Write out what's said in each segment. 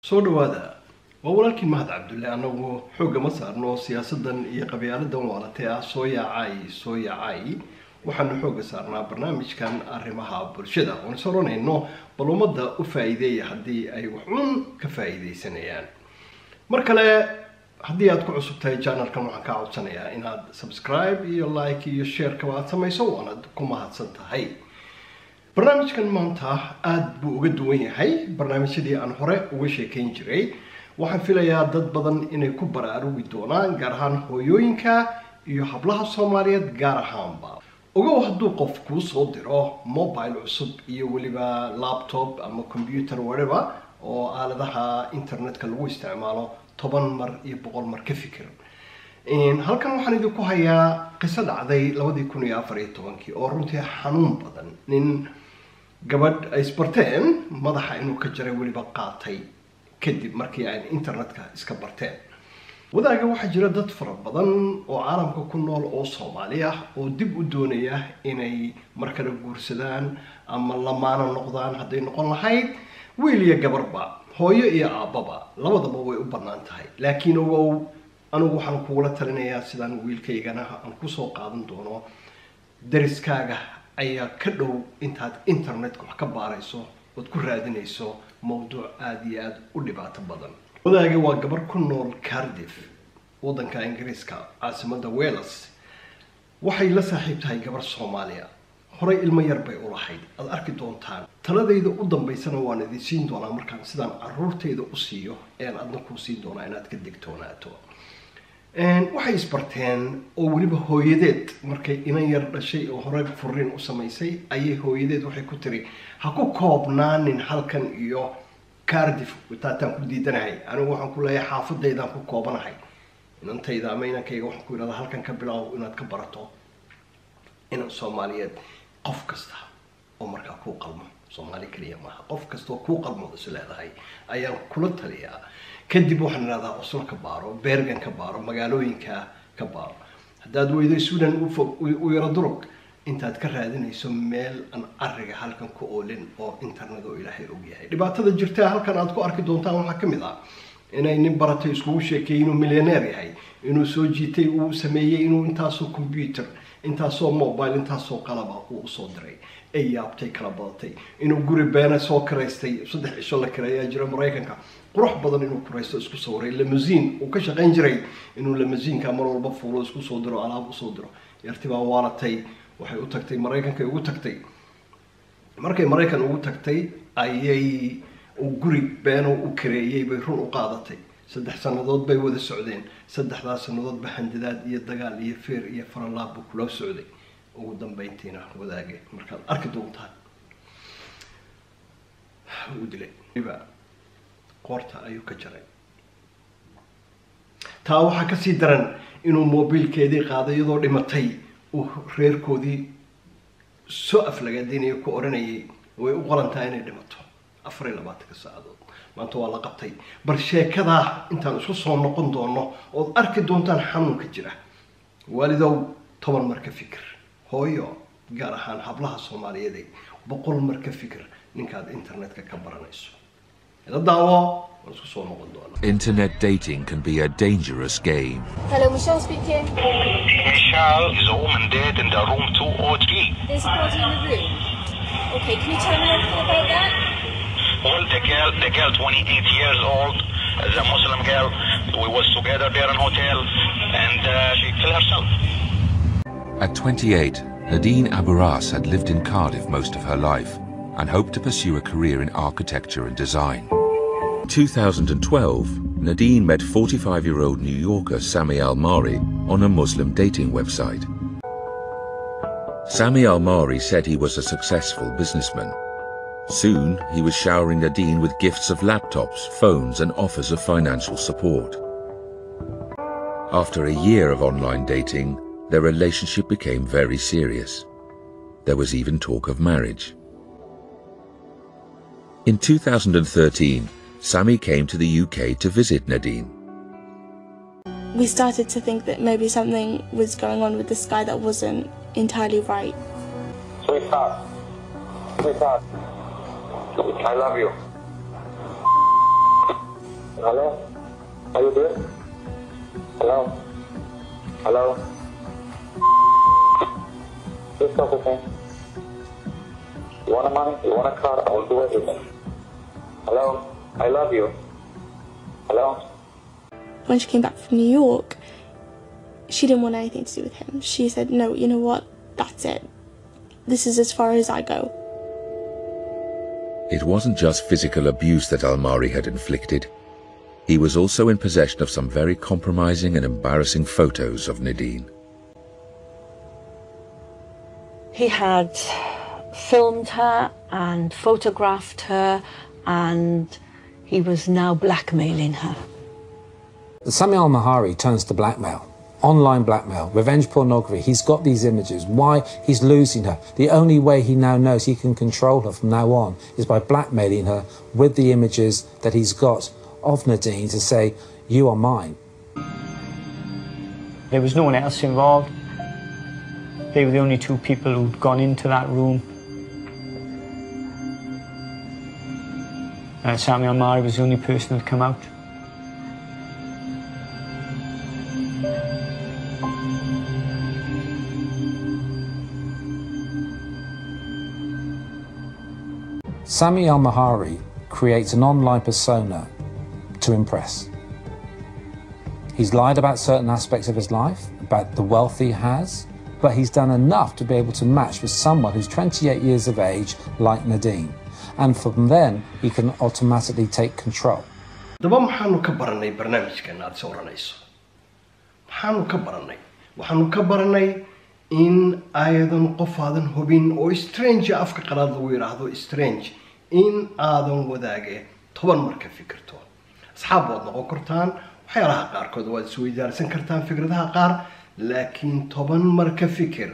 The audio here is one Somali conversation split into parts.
soo dhawaada waa walaalkii Mahad Cabdulle anagu xoog ma saarno siyaasadan iyo qabyaladan waalatay soo yaacay waxaan xoog saarnaa barnaamijkan arrimaha bulshada oo soronayno balumada u faa'iideeya hadii ay waxun ka faa'iideysanayaan markale hadii aad ku cusubtahay channelkan waxaan ka codsanayaa inaad subscribe iyo like iyo share ka waad samayso waana ku mahadsan tahay barnaamijkan maanta aad buu uga duwan yahay barnaamijyadii aan hore uga sheekayn jiray waxaan filayaa dad badan inay ku baraarugi doonaan gaar ahaan hooyooyinka iyo hablaha Soomaaliyeed gaar ahaanba ogow hadduu qof kuu soo diro mobile cusub iyo waliba laptop ama computer whatever oo aaladaha internetka lagu isticmaalo 10 mar iyo 100 mar ka fikir halkan waxaan idinku hayaa qiso dhacday 2014 oo runtii xanuun badan nin gabadh ay isbarteen madaxa inuu ka jaray waliba qaatay kadib markii ay internetka iska barteen wadaaga waxa jira dad fara badan oo caalamka ku nool oo Soomaali ah oo dib u doonaya inay markale guursadaan ama lamaana noqdaan haday noqon lahayd wiil iyo gabarba hooyo iyo aababa labadaba way u banaan tahay laakiin anigu waxaan kugula talinayaa sidaan wiilkaygana aan ku soo qaadan doono dariskaaga ayaa ka dhow intaad internetka wax ka baarayso oo ku raadinayso mowduuc aad iyo aad u dhibaato badan wadaaga waa gabar ku nool Cardiff wadanka Ingiriiska caasimada Wales waxay la saaxiib tahay gabar Soomaaliya horay ilmo yar bay u lahayd aad arki doontaan taladayda u dambeysana waan idin siin doonaa markaan sidaan caruurteyda u siiyo ee adna ku siin doonaa inaad ka digtoonaato waxay isbarteen oo waliba hooyadeed markay inan yar dhashay oo hore furiin u samaysay ayay hooyadeed waxay ku tiri ha ku koobnaanin halkan iyo Cardiff taataan ku diidanahay anigu waxaan ku leeyahay xaafadeedaan ku koobanahay inantayda ama inankayga waxaan ku yiraahdaa halkan ka bilow inaad ka barato inan Soomaaliyeed qof kasta oo markaa ku qalmo Soomaali kaliya maaha qof kasta oo ku qalmo isleedahay ayaan kula taliyaa kadib waxaan raadhaa usul ka baaro Bergen ka baaro magaalooyinka ka baaro hadaad weydo Sudan u yara durug intaad ka raadinayso meel aan ariga halkan ku oolin oo internet oo Ilaahay og yahay dhibaatada jirta halkan aad ku arki doontaan waxa kamid ah inay nin baratay isku sheekeeyay millionaire yahay inuu soo jiitay uu sameeyay inuu intaasoo computer intaasoo mobile intaasoo qalab uu soo diray ay yaabtay kala badatay inuu guri beena soo kareystay 3 cisho la kareeyaa jira Mareykanka qurux badan inuu kureysto isku sawray limousine uu ka shaqeyn jiray inuu limousine-ka mar walba fuulo isku soo diro alaab u soo diro yartibaa waalatay waxay u tagtay Mareykanka ugu tagtay markay Mareykan ugu tagtay ayay guri beena u kareeyay bay run u qaadatay 3 sanadood bay wada socdeen 3 sanadood bahandidaad iyo dagaal iyo feer iyo faralaab kula socday ugu dambeyntiina wadaage markaad arki doontaan u dilay qorta ayuu ka jaray taa waxa ka sii daran inuu mobilkeedii qaaday iyadoo dhimatay oo reerkoodii soo aflagaadinayo ku oranayay way u qorantaa inay dhimato 24 saacadood maanta waa la qabtay bar sheekada intaan isku soo noqon doono oo arki doontaan xanuunka jira waalidow 10 mar ka fikir hooyo gaar ahaan hablaha Soomaaliyeed 100 mar ka fikir ninkaad internetka ka baranayso Internet dating can be a dangerous game. Hello, Michelle speaking. Michelle is a woman dead in the room 203. There's a body in the room. Okay, can you tell me anything about that? Well, the girl 28 years old, is a Muslim girl. We was together there in hotel, and she killed herself. At 28, Nadine Aburas had lived in Cardiff most of her life and hoped to pursue a career in architecture and design. In 2012, Nadine met 45-year-old New Yorker Sami Al-Mari on a Muslim dating website. Sami Al-Mari said he was a successful businessman. Soon, he was showering Nadine with gifts of laptops, phones and offers of financial support. After a year of online dating, their relationship became very serious. There was even talk of marriage. In 2013, Sami came to the UK to visit Nadine. We started to think that maybe something was going on with this guy that wasn't entirely right. Sweetheart, I love you. Hello? Are you there? Hello? Hello? Please talk with me. You want money? You want a car? I will do everything. Hello? I love you. Hello? When she came back from New York, she didn't want anything to do with him. She said, no, you know what? That's it. This is as far as I go. It wasn't just physical abuse that Almari had inflicted. He was also in possession of some very compromising and embarrassing photos of Nadine. He had filmed her and photographed her, and he was now blackmailing her. Sami al-Mahari turns to blackmail. Online blackmail, revenge pornography. He's got these images. Why? He's losing her. The only way he now knows he can control her from now on is by blackmailing her with the images that he's got of Nadine to say, you are mine. There was no one else involved. They were the only two people who'd gone into that room. Sami al-Mahari was the only person who'd come out. Sami al-Mahari creates an online persona to impress. He's lied about certain aspects of his life, about the wealth he has, but he's done enough to be able to match with someone who's 28 years of age, like Nadine. And from then, he can automatically take control. daba maxaanu ka baranay barnaamijkan aad soo oranayso maxaanu ka baranay waxaanu ka baranay in aadan qof aadan hubin oo strange afka qalaad lagu yiraahdo strange in aadan wadaage 10 marka fikirto asxaab wad noqon kartaan waxyaalaha qaar kood waad soo idaarsan kartaan fikradaha qaar laakiin 10 marka fikir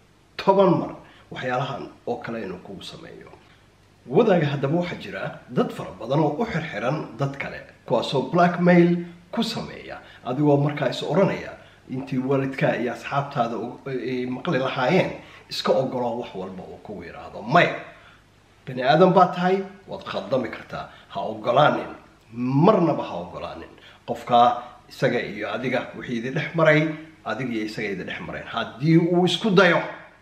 10 mar waxyaalahan oo kale inuu kugu sameeyo wadaaga hadaba waxa jira dad fara badan oo u xirxiran dad kale kuwaasoo blackmail ku sameeya adigoo markaa is oranaya intii waalidka iyo asxaabtaada maqli lahaayeen iska ogolo wax walba oo ku yiraahdo may bani aadam baa tahay wad khaldami kartaa ha ogolaanin marnaba ha ogolaanin qofka isaga iyo adiga wixii idin dhex maray adiga iyo isaga idin dhex mareen haddii uu isku dayo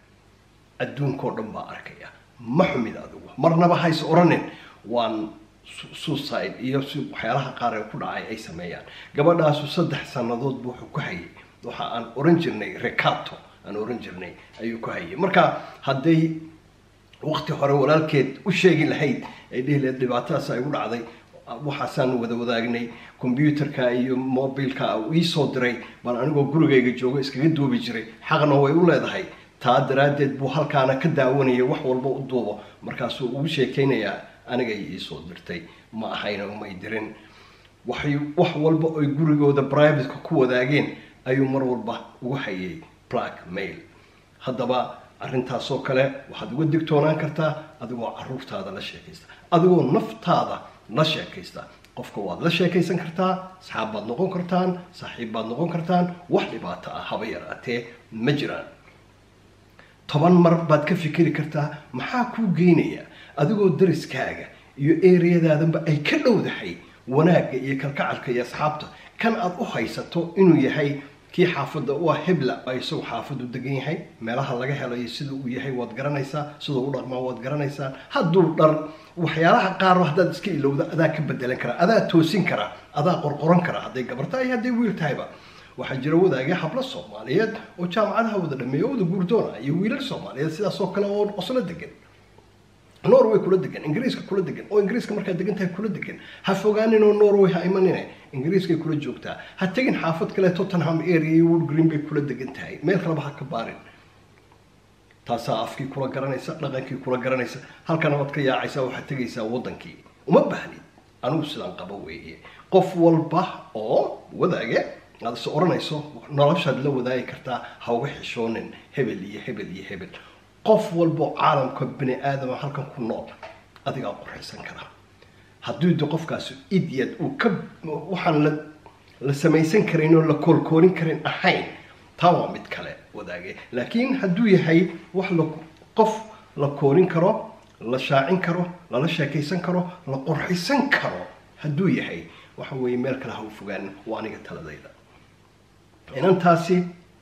adduunko dhan baa arkaya ma xumid adigu marnaba ha is oranin waan suicide iyo waxyaalaha qaar ee ku dhacay ay sameeyaan gabadhaas 3 sanadood buu ku hayay waxa aan oran jirnay recato aan oran jirnay ayuu ku hayay marka haday waqti hore walaalkeed u sheegi lahayd ay dhibaatadaas ay u dhacday waxaan wada wadaagnay computerka iyo mobilka uu soo diray baan anigoo gurigayga joogo iskaga duubi jiray xaqna way u leedahay taa daraadeed buu halkaana ka daawanaya wax walba u duubo markaas uu sheekeynaya aniga ii soo dirtay ma ahayna uma dirin wax walba oo gurigooda private ku wadaageen ayuu mar walba ugu hayay blackmail hadaba arintaas oo kale waxaad uga digtoonaan kartaa adigoo caruurtaada la sheekaysta adigoo naftaada la sheekaysta qofka waad la sheekaysan kartaa asxaab baad noqon kartaan saaxiib baad noqon kartaan wax dhibaato ah haba yaraatee ma jiraan 10 mar baad ka fikiri kartaa maxaa ku geynaya adigoo dariskaaga iyo area-daadaba ay ka dhowdahay wanaaga iyo kalgacalka iyo asxaabta kan aad u haysato inuu yahay kii xaafada waa hebla ay soo xaafadu degan yahay meelaha laga helayo sida uu yahay wad garanaysaa sida uu dhaqmaa wad garanaysaa hadduu dhar waxyaalaha qaar hadaad iska ilowda adaa ka bedelan kara adaa toosin kara adaa qorqoran kara haday gabarta iyo haday wiil tahayba waxa jira wadaagay habla Soomaaliyeed oo jaamacadaha wada dhameeyo wada guurdoona iyo wiilal Soomaaliyeed sidaas oo kale oo qosla degan Norway kula degan Ingiriiska kula degan oo Ingiriiska marka degan tahay kula degan ha fogaanin oo Norway ha imanine Ingiriiska kula joogtaa ha tagin xaafad kale Tottenham area iyo Wood Green bay kula degan tahay meel kale ba ha ka baarin taasa afkii kula garanaysa dhaqankii kula garanaysa halkan wad ka yaacaysa waxa tagaysa wadankii uma baahnid anigu sidaan qabo weeye qof walba oo wadaaga aad soo oranayso noloshaad la wadaagi kartaa ha uga xishoonin hebel iyo hebel iyo hebel qof walba caalamka bini aadam halkan ku nool adiga qorxaysan kara haddii qofkaas idiot uu ka waxaan la samaysan karin oo la koolkoorin karin ahayn taa waa mid kale wadaage laakiin hadduu yahay wax qof la koorin karo la shaacin karo la sheekaysan karo la qorxaysan karo hadduu yahay waxa weeye meel kale ha u fogaan waa aniga taladayda inantaasi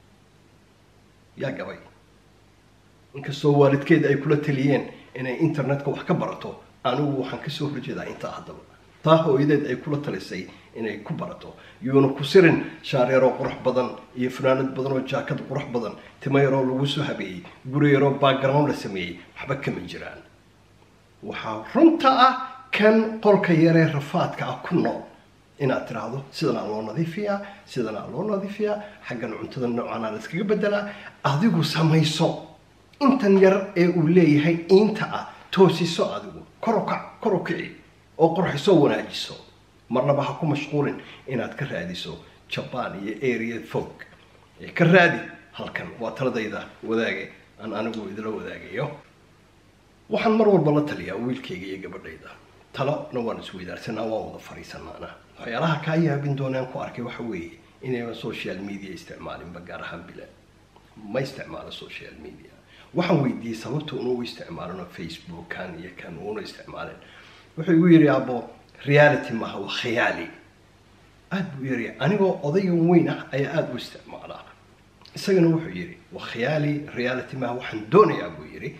yaa gabay inkastoo waalidkeed ay kula taliyeen inay internetka wax ka barato anigu waxaan kasoo horjeedaa intaa haddaba taa hooyadeed ay kula talisay inay ku barato yuuna ku sirin shaar yaroo qurux badan iyo fanaanad badan oo jaakad qurux badan timo yaroo lagu soo habeeyey guri yaroo background la sameeyey waxba kama jiraan waxaa runta ah kan qolka yaree rafaadka ah ku nool inaad tiraahdo sidana loo nadiifiyaa sidana loo nadiifiyaa xaggan cuntada noocan la iskaga bedelaa adigu samayso intan yar ee uu leeyahay inta ah toosiso adigu kor u kici oo qurxiso wanaajiso marnaba ha ku mashquulin inaad ka raadiso Japan iyo area fog ka raadi halkan waa taladayda wadaage aan anigu idila wadaagayo waxaan mar walba la taliyaa wiilkayga iyo gabadhayda talana waan isweydaarsanaa waa wada fariisanaana waxyaalaha ka yaabin doonaan ku arkay waxa weeye inay social media isticmaalinba gaar ahaan bila ma isticmaalo social media waxaan weydiiyey sababta uu isticmaalno Facebook kan iyo kan uu isticmaalin wuxuu igu yiri abo reality ma huwa khiyaali aad buu yiri anigoo oday weyn ah ayaa aad u isticmaalaa isagana wuxuu yiri wa khiyaali reality ma waxaan doonayaa buu yiri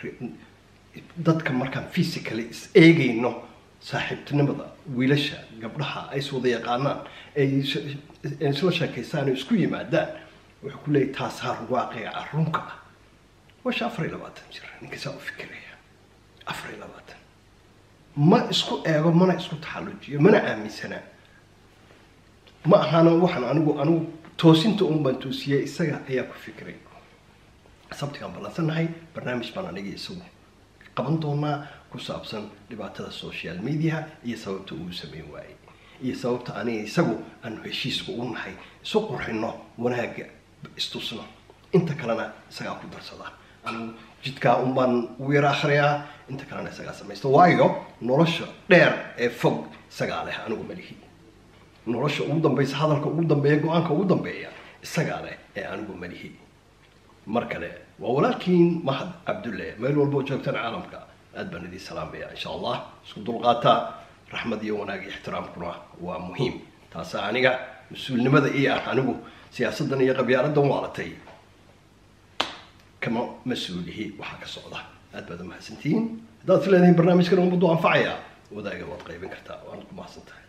dadka markaan physically is eegayno saaxiibtinimada wiilasha gabdhaha ay soo yaqaanaan ay isla sheekaystaan isku yimaadaan wuxuu ku leeyahay taasar waaqica runka وش أفري لباتن جرا نكسا فكرية أفري لباتن ما إسكو إيغو ما إسكو تحلوجي ما عامي سنة ما أنا وحنا أنا توسنت بنتوسية إسقى إياكو فكري سبت كان بلانسن هاي برنامج بنا نيجي يسوي قبنتونا كوسابسن لبعض السوشيال ميديا يسوي توسمي واي يسوي تاني يسقو أنه هشيس كون هاي سوق رحنا ونهج استوسنا أنت كلنا سقى كودر صدا أنا جد كأمبان ويرا خريا أنت كلنا سقى سميست وايو نورش دير فوق سقى عليه أنا قمليه نورش أودم بيس هذا كأودم بيجو أنك أودم بيا سقى عليه أنا قمليه مركله ولكن ما حد عبد الله ما يلو البوجة عالم كا أدبن دي سلام بيا إن شاء الله سكون الغاتا رحمة يوناجي احترام كنا ومهم تاسع عنيقة مسؤول لماذا إيه أنا سياسة يقبل يردون وعلتي كما مسؤوله وحكى الصعدة أدبن ما حسنتين ده ثلاثين برنامج كانوا موضوع فعيا وذا يقول قريبين كرتا وأنكم ما حسنتها